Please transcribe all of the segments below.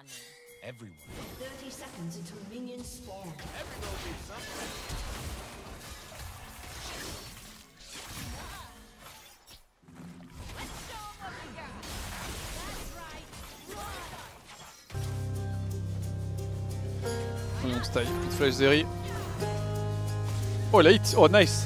Everyone. 30 seconds until minions spawn. Everyone will be something. Mon style, petite flash Zeri. Oh la hit, oh nice.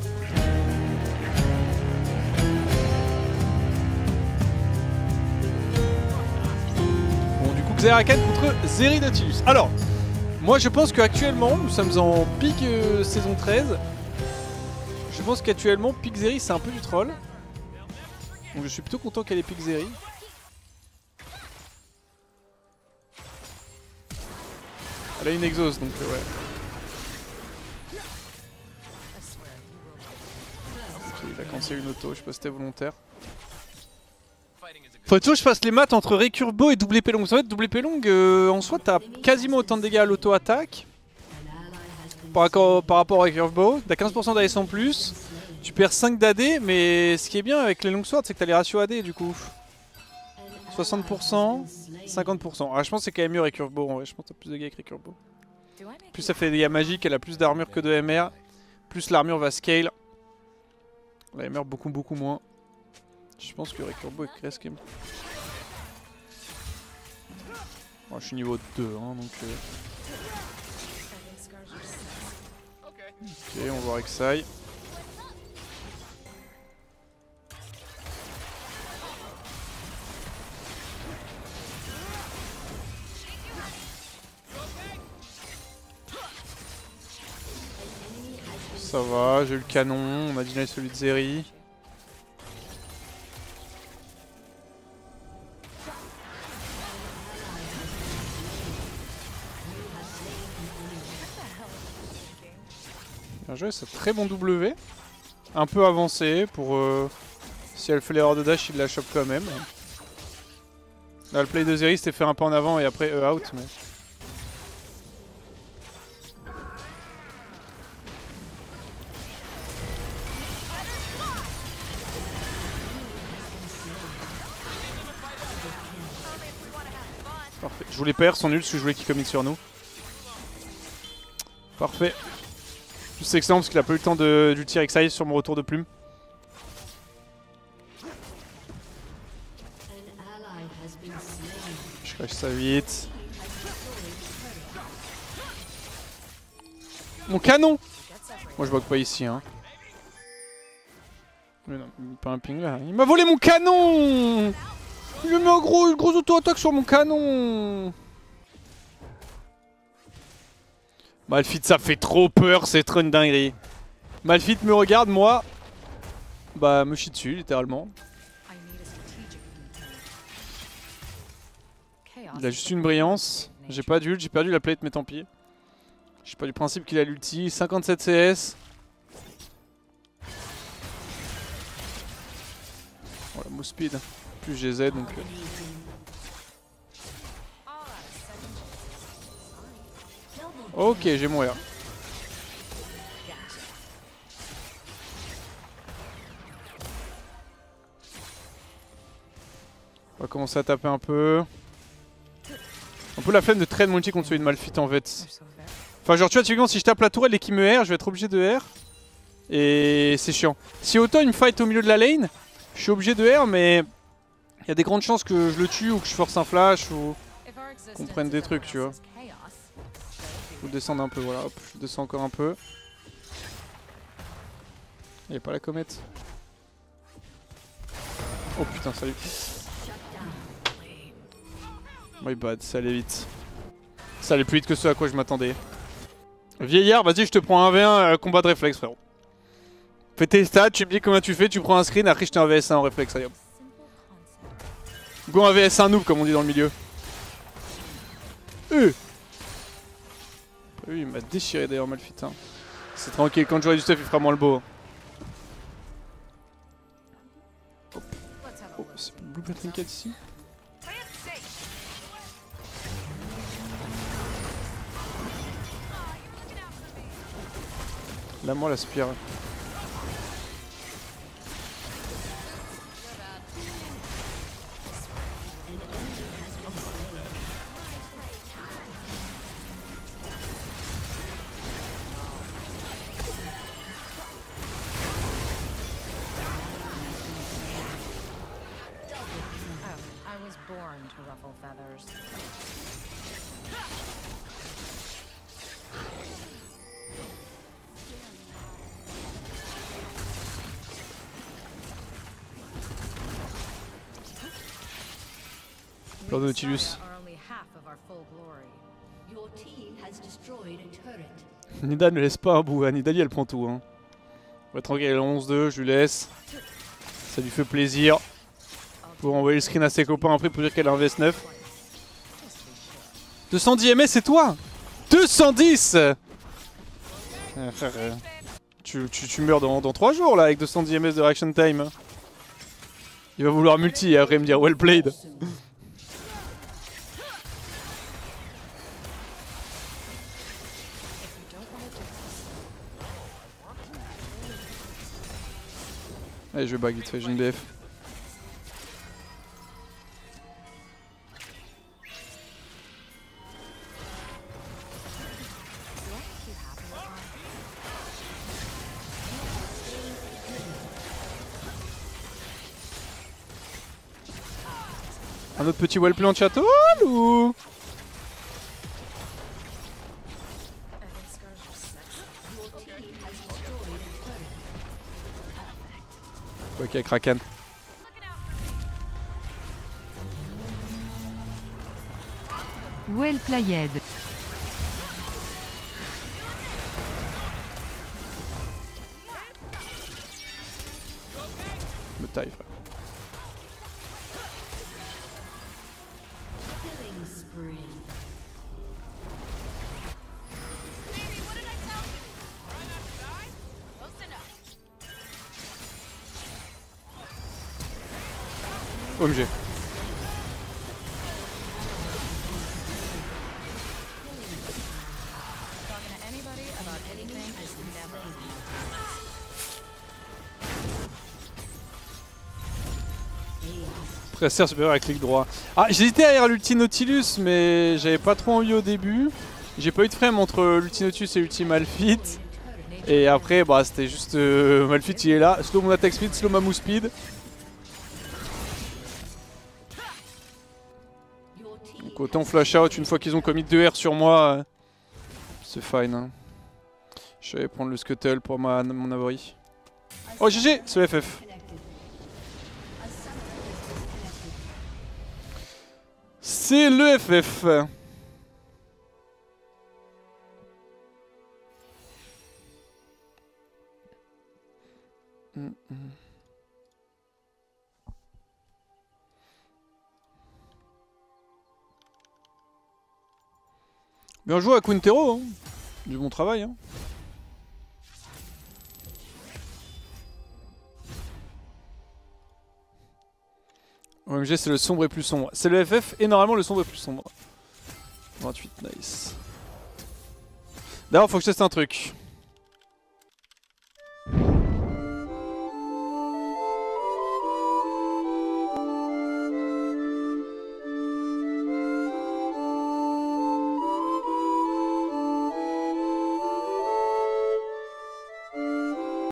Bon du coup Xerakan contre Zeri Nautilus. Alors, moi je pense qu'actuellement, nous sommes en pic saison 13. Je pense qu'actuellement pic Zeri c'est un peu du troll. Donc je suis plutôt content qu'elle ait pic Zeri. Elle a une exhaust donc ouais. Ok, il a cancellé une auto, je sais pas si c'était volontaire. Faut toujours que je fasse les maths entre Recurbo et double épée longue. En fait, double épée longue, en soi, t'as quasiment autant de dégâts à l'auto-attaque par rapport à Recurbo. T'as 15% d'AS en plus, tu perds 5 d'AD, mais ce qui est bien avec les longswords, c'est que t'as les ratios AD du coup. 60%, 50%. Ah, je pense que c'est quand même mieux Recurbo en vrai, je pense que t'as plus de dégâts avec Recurbo. Plus ça fait des dégâts magiques, elle a plus d'armure que de MR. Plus l'armure va scale. La MR beaucoup moins. Je pense que Recurbo est presque. Bon, je suis niveau 2 hein, donc. Ok, on va voir Rek'Sai. Ça va, j'ai eu le canon, on a dîné celui de Zeri. Bien joué, c'est très bon W. Un peu avancé pour... si elle fait l'erreur de dash, il la chope quand même. Là, le play de Zeri c'était faire un pas en avant et après out. Mais... Parfait. Je voulais perdre, sont nuls parce que je voulais qu'il commit sur nous. Parfait. C'est excellent parce qu'il a pas eu le temps d'ulti Rek'Sai sur mon retour de plume. Je crash ça vite. Mon canon! Moi je bloque pas ici hein. Mais non, pas un ping là. Il m'a volé mon canon! Il me met une grosse auto-attaque sur mon canon! Malphite, ça fait trop peur, c'est trop une dinguerie. Malphite me regarde, moi, bah me chie dessus, littéralement. Il a juste une brillance. J'ai pas d'ult, j'ai perdu la plate, mais tant pis. Je sais pas du principe qu'il a l'ulti. 57 CS. Voilà, move speed. Plus GZ donc. Ok, j'ai mon R. On va commencer à taper un peu. Un peu la flemme de trade multi contre celui de Malphite en fait. Enfin genre tu vois typiquement si je tape la tourelle et qu'il me R, je vais être obligé de R. Et c'est chiant. Si autant il me fight au milieu de la lane, je suis obligé de R mais il y a des grandes chances que je le tue ou que je force un flash ou qu'on prenne des trucs tu vois. Faut descendre un peu, voilà, hop, je descends encore un peu. Il n'y a pas la comète. Oh putain, salut. My bad, ça allait vite. Ça allait plus vite que ce à quoi je m'attendais. Vieillard, vas-y, je te prends un V1 combat de réflexe, frérot. Fais tes stats, tu me dis comment tu fais, tu prends un screen, après je t'ai un VS1 en réflexe, allez hop. Go un VS1 noob, comme on dit dans le milieu. Oui, il m'a déchiré d'ailleurs Malphite. Hein. C'est tranquille, quand j'aurai du stuff, il fera moins le beau. Hop. Oh, c'est Blue Battle 4 ici. Là, moi, la spire. one to ruffle feathers. Plein de We Nautilus. Saga are only half of our full glory. Your team has destroyed a turret. Nida ne laisse pas un bout, hein. Nidali elle prend tout. Hein. Ouais, tranquille, elle est 11-2, je lui laisse. Ça lui fait plaisir. Pour envoyer le screen à ses copains après pour dire qu'elle a un VS9. 210 MS, c'est toi 210 tu meurs dans 3 jours là avec 210 MS de reaction time. Il va vouloir multi et après me dire well played. Allez, je vais bag vite fait, j'ai une BF. Un autre petit wellplay en château ou ok, Kraken. Well played. Me taille, frère. Killing spree. OMG. Talking to anybody about anything is never Presser supérieur à clic droit. Ah, j'hésitais à l'ulti Nautilus, mais j'avais pas trop envie au début. J'ai pas eu de frame entre l'ulti Nautilus et l'ulti Malphite. Et après, bah c'était juste Malphite il est là. Slow mon attack speed, slow ma move speed. Donc autant flash out une fois qu'ils ont commis 2 R sur moi. C'est fine. Hein. Je vais prendre le scuttle pour mon abri. Oh GG, c'est le FF. C'est le FF. Bien joué à Quintero, hein. Du bon travail. Hein. OMG c'est le sombre et plus sombre. C'est le FF et normalement le sombre est plus sombre. 28, nice. D'ailleurs faut que je teste un truc.